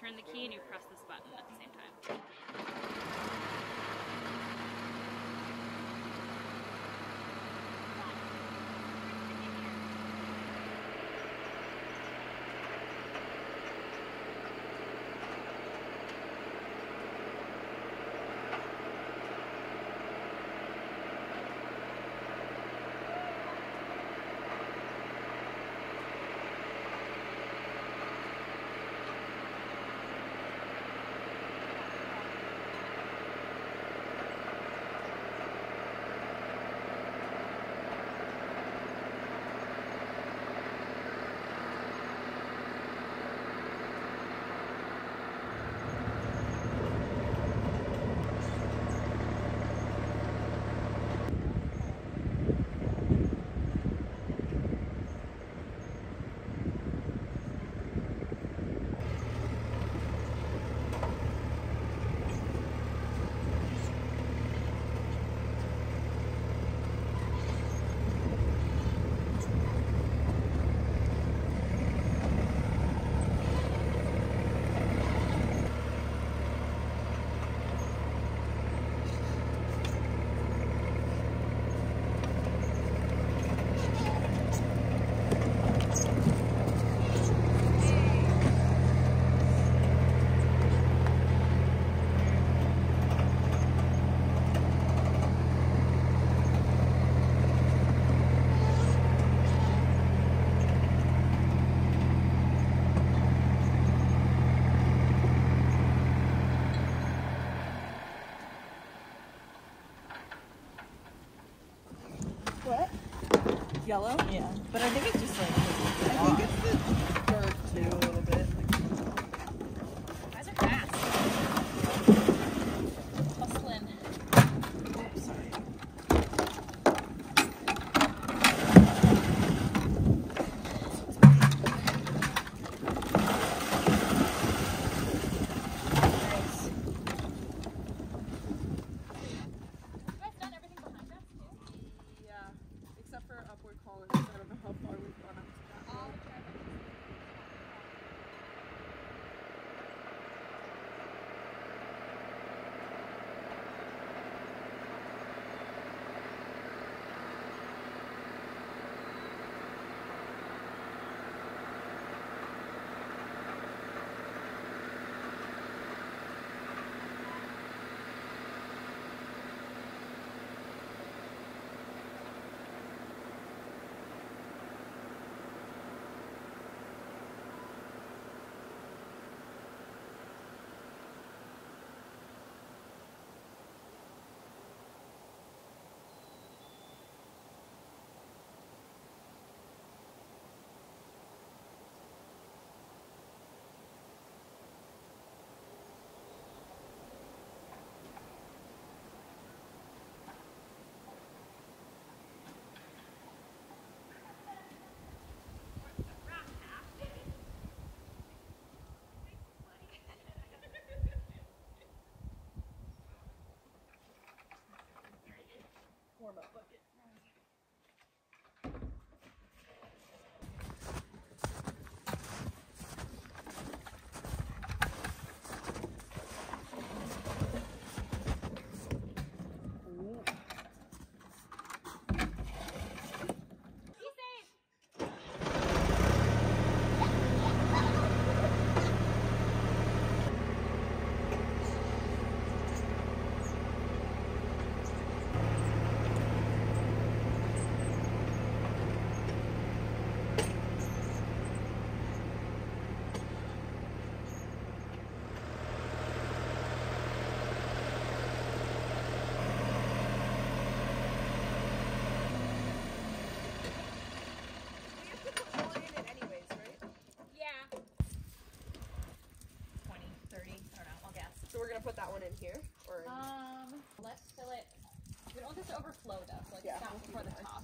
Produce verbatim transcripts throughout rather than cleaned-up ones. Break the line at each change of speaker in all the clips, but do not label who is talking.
turn the key and you press this button at the same time.
Yellow?
Yeah, but I think it's just like,
I think it's the dirt too, a little bit.
Guys are fast. Hustling.
Oh, sorry. Upward columns. I don't know how far we've gone up to that one. Warm up bucket. Put that one in here, or
um, let's fill it. We don't want this to overflow though, so like
yeah.
stop before the top.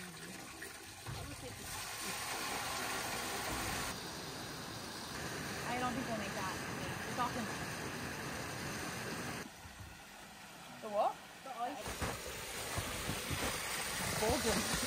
I don't think we'll make that. It's often
the what?
the ice.
Golden.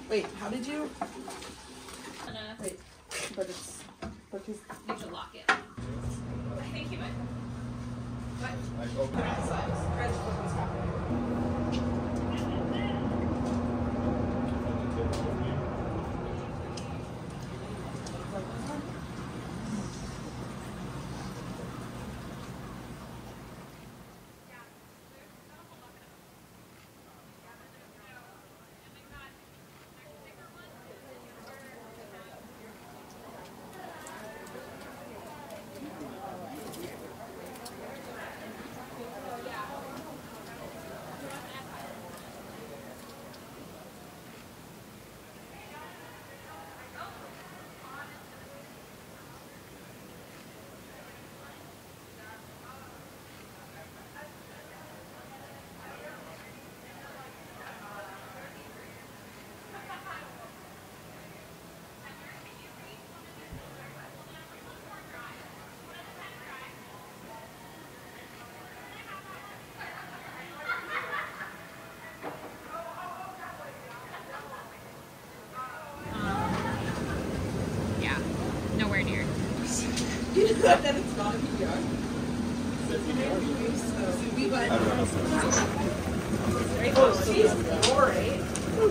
Wait, how did you?
Gonna,
Wait, but it's because
you should lock it. I think you might. What?
Like, okay.
Nowhere near.
You know that it's not a P R. Oh, she's great.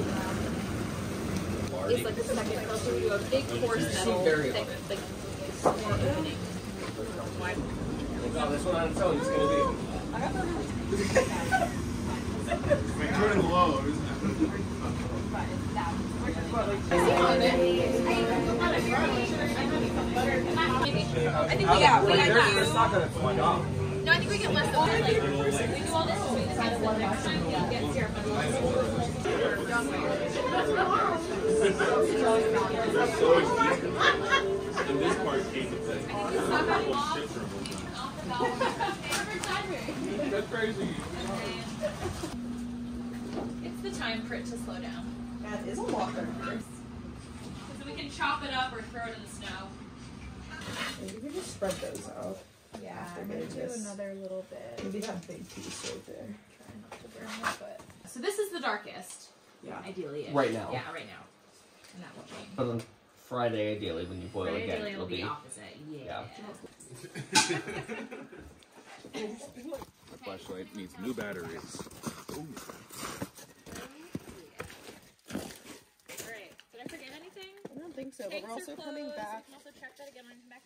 It's like the second closer to a big force metal thing, like more opening.
Oh, this one on its own is going to be.
Like turning low, isn't it?
I think we got we got
It's not going to fly off.
No, I think we get less than like we do all this and we decide that the next time we get here.
And this part came with it. That's crazy.
It's the time for it to slow down.
That is a lot better.
So we can chop it up or throw it in the snow.
Maybe we just spread those out.
Yeah,
After
I'm gonna
doing
do
this.
another little bit.
Maybe that big piece right there.
Try not to burn my foot.
So this is the darkest.
Yeah.
Ideally.
Right now.
Yeah, right now. And that will change.
But on Friday, ideally, when you boil
Friday,
again,
ideally,
it'll
it'll be
be.
opposite. Yeah.
The flashlight needs new batteries. Ooh.
Alright. Did I forget anything?
I don't think so, but
Tanks
we're
are
also coming
closed.
back.
You can also check that again when you come back.